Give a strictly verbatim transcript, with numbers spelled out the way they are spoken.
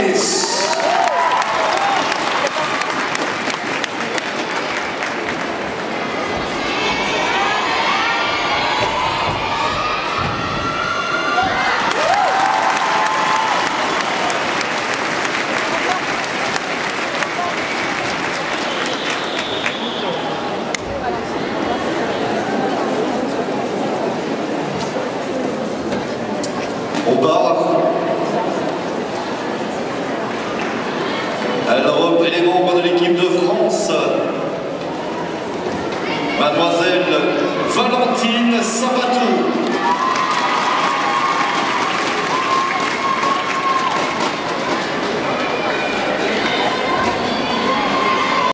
Paris. On part. Elle reprit les membres de l'équipe de France. Mademoiselle Valentine Sabato.